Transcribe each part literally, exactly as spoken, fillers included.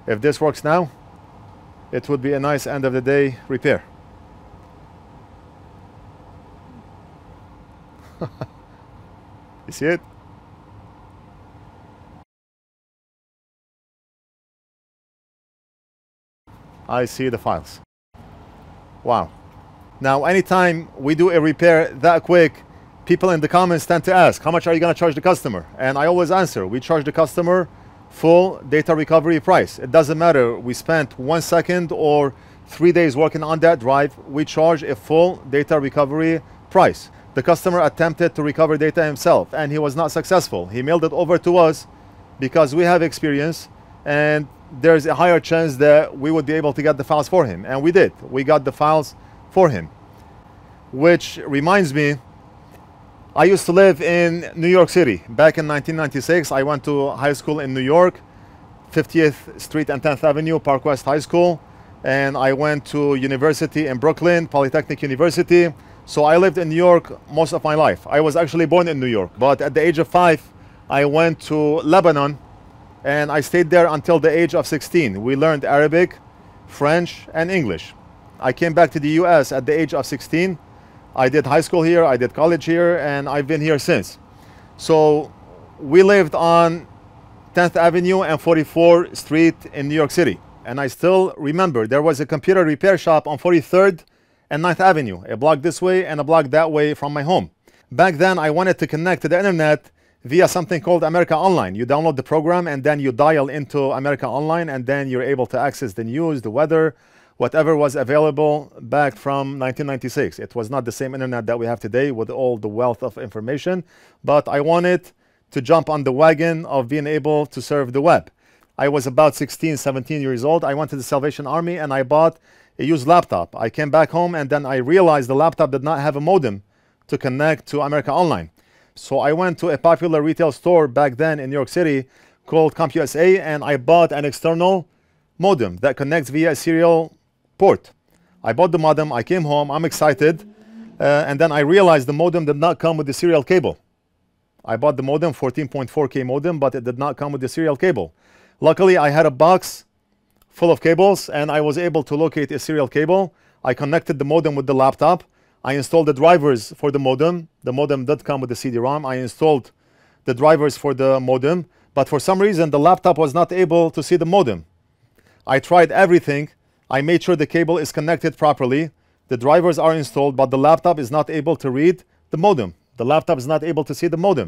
If this works now, it would be a nice end of the day repair. You see it? I see the files. Wow. Now, anytime we do a repair that quick, people in the comments tend to ask, how much are you going to charge the customer? And I always answer, we charge the customer full data recovery price. It doesn't matter, we spent one second or three days working on that drive, we charge a full data recovery price. The customer attempted to recover data himself and he was not successful. He mailed it over to us because we have experience and there's a higher chance that we would be able to get the files for him. And we did. We got the files for him. Which reminds me, I used to live in New York City. Back in nineteen ninety-six, I went to high school in New York, fiftieth Street and tenth Avenue, Park West High School. And I went to university in Brooklyn, Polytechnic University. So I lived in New York most of my life. I was actually born in New York, but at the age of five, I went to Lebanon and I stayed there until the age of sixteen. We learned Arabic, French, and English. I came back to the U S at the age of sixteen. I did high school here, I did college here, and I've been here since. So we lived on tenth Avenue and forty-fourth Street in New York City. And I still remember there was a computer repair shop on forty-third and ninth Avenue, a block this way and a block that way from my home. Back then, I wanted to connect to the internet via something called America Online. You download the program and then you dial into America Online and then you're able to access the news, the weather, whatever was available back from nineteen ninety-six. It was not the same internet that we have today with all the wealth of information, but I wanted to jump on the wagon of being able to serve the web. I was about sixteen, seventeen years old. I went to the Salvation Army and I bought a used laptop. I came back home and then I realized the laptop did not have a modem to connect to America Online. So I went to a popular retail store back then in New York City called CompUSA and I bought an external modem that connects via a serial port. I bought the modem, I came home, I'm excited, uh, and then I realized the modem did not come with the serial cable. I bought the modem, fourteen point four K modem, but it did not come with the serial cable. Luckily, I had a box full of cables and I was able to locate a serial cable. I connected the modem with the laptop. I installed the drivers for the modem. The modem did come with the C D ROM. I installed the drivers for the modem, but for some reason the laptop was not able to see the modem. I tried everything. I made sure the cable is connected properly. The drivers are installed, but the laptop is not able to read the modem. The laptop is not able to see the modem.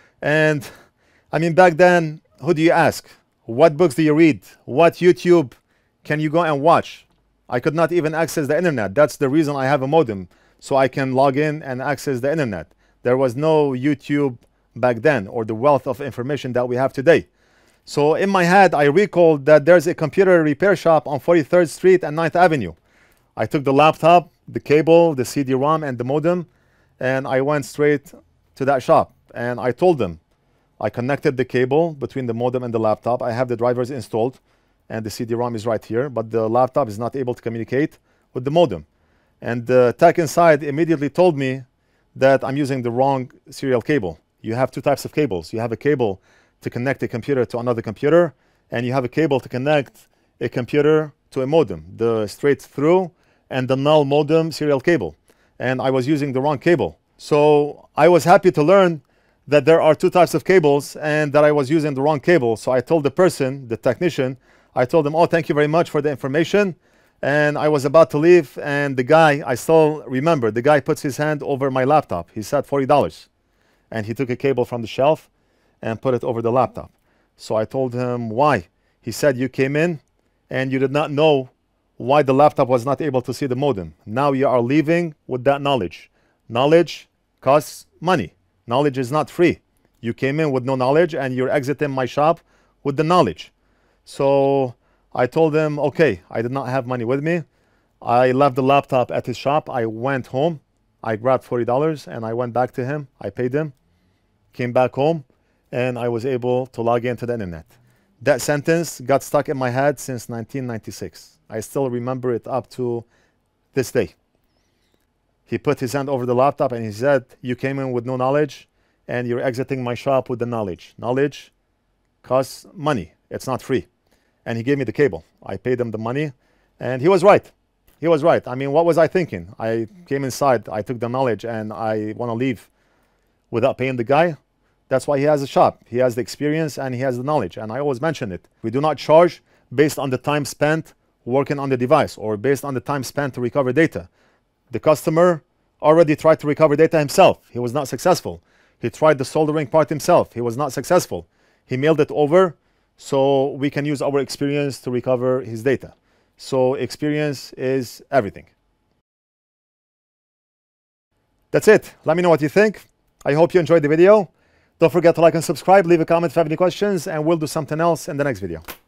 And I mean, back then, who do you ask? What books do you read? What YouTube can you go and watch? I could not even access the internet. That's the reason I have a modem, so I can log in and access the internet. There was no YouTube back then or the wealth of information that we have today. So in my head, I recalled that there's a computer repair shop on forty-third Street and ninth Avenue. I took the laptop, the cable, the C D ROM, and the modem, and I went straight to that shop. And I told them, I connected the cable between the modem and the laptop. I have the drivers installed, and the C D ROM is right here, but the laptop is not able to communicate with the modem. And the tech inside immediately told me that I'm using the wrong serial cable. You have two types of cables. You have a cable to connect a computer to another computer, and you have a cable to connect a computer to a modem, the straight through and the null modem serial cable. And I was using the wrong cable. So I was happy to learn that there are two types of cables and that I was using the wrong cable. So I told the person, the technician, I told him, oh, thank you very much for the information. And I was about to leave, and the guy, I still remember, the guy puts his hand over my laptop. He said forty dollars. And he took a cable from the shelf and put it over the laptop. So I told him, why? He said, you came in and you did not know why the laptop was not able to see the modem. Now you are leaving with that knowledge. Knowledge costs money. Knowledge is not free. You came in with no knowledge and you're exiting my shop with the knowledge. So I told him, okay, I did not have money with me. I left the laptop at his shop. I went home. I grabbed forty dollars and I went back to him. I paid him, came back home, and I was able to log into the internet. That sentence got stuck in my head since nineteen ninety-six. I still remember it up to this day. He put his hand over the laptop and he said, you came in with no knowledge and you're exiting my shop with the knowledge. Knowledge costs money. It's not free. and he gave me the cable. I paid him the money, and he was right. He was right. I mean, what was I thinking? I came inside, I took the knowledge, and I want to leave without paying the guy. That's why he has a shop. He has the experience and he has the knowledge. And I always mention it. We do not charge based on the time spent working on the device or based on the time spent to recover data. The customer already tried to recover data himself. He was not successful. He tried the soldering part himself. He was not successful. He mailed it over so we can use our experience to recover his data. So experience is everything. That's it. Let me know what you think. I hope you enjoyed the video. Don't forget to like and subscribe, leave a comment if you have any questions, and we'll do something else in the next video.